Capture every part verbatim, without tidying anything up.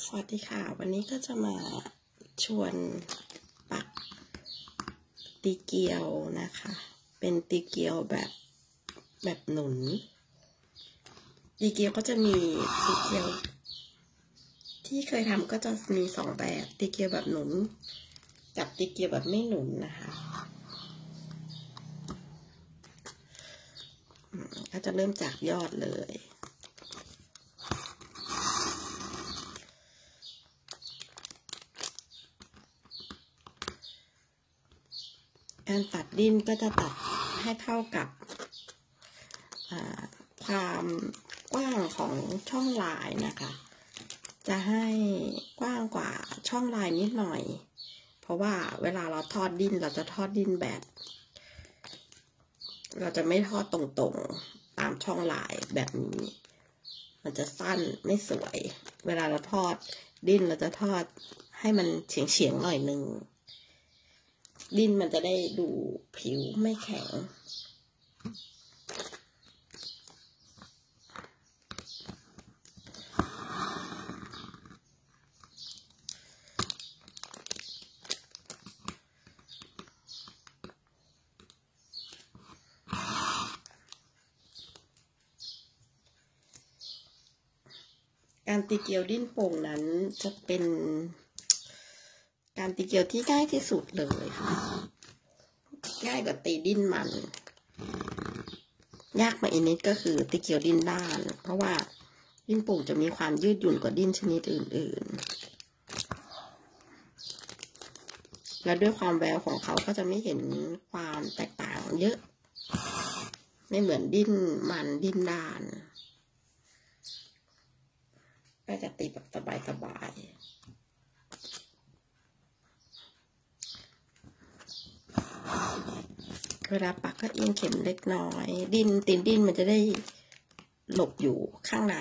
สวัสดีค่ะวันนี้ก็จะมาชวนปักตีเกลียวนะคะเป็นตีเกลียวแบบแบบหนุนตีเกลียวก็จะมีตีเกลียวที่เคยทำก็จะมีสองแบบตีเกลียวแบบหนุนกับตีเกลียวแบบไม่หนุนนะคะก็จะเริ่มจากยอดเลยการตัดดิ้นก็จะตัดให้เท่ากับความกว้างของช่องลายนะคะจะให้กว้างกว่าช่องลายนิดหน่อยเพราะว่าเวลาเราทอดดิ้นเราจะทอดดิ้นแบบเราจะไม่ทอดตรงๆตามช่องลายแบบนี้มันจะสั้นไม่สวยเวลาเราทอดดิ้นเราจะทอดให้มันเฉียงๆหน่อยนึงดิ้นมันจะได้ดูผิวไม่แข็งการตีเกลียวดิ้นโป่งนั้นจะเป็นการตีเกลียวที่ง่ายที่สุดเลยค่ะง่ายกว่าตีดิ้นมันยากมาอีกนิดก็คือตีเกลียวดิ้นด้านเพราะว่าดิ้นโป่งจะมีความยืดหยุ่นกว่าดิ้นชนิดอื่นๆและด้วยความแววของเขาก็จะไม่เห็นความแตกต่างเยอะไม่เหมือนดิ้นมันดิ้นด้านก็จะตีแบบสบายๆเวลาปักก็เอียงเข็มเล็กน้อยดิ้นตีนดิ้นมันจะได้หลบอยู่ข้างใน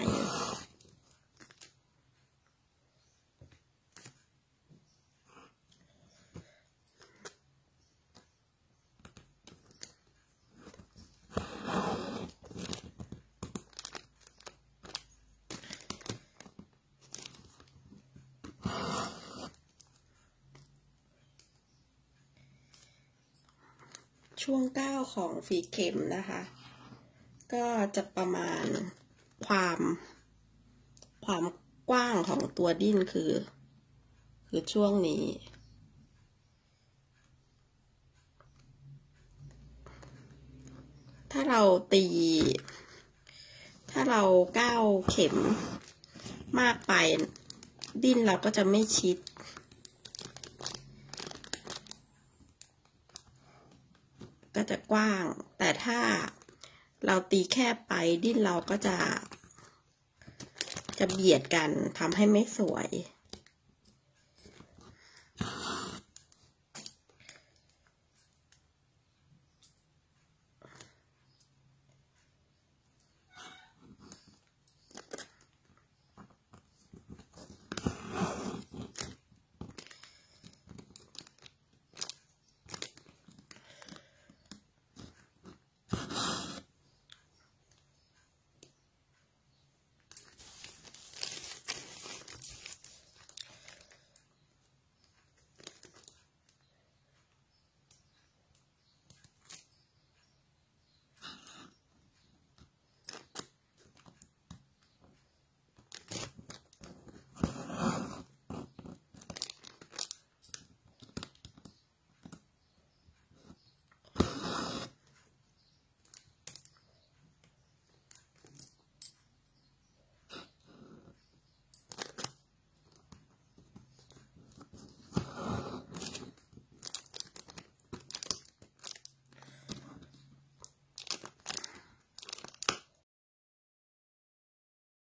ช่วงก้าวของฝีเข็มนะคะก็จะประมาณความความกว้างของตัวดิ้นคือคือช่วงนี้ถ้าเราตีถ้าเราก้าวเข็มมากไปดิ้นเราก็จะไม่ชิดก็จะกว้างแต่ถ้าเราตีแคบไปดิ้นเราก็จะจะเบียดกันทำให้ไม่สวย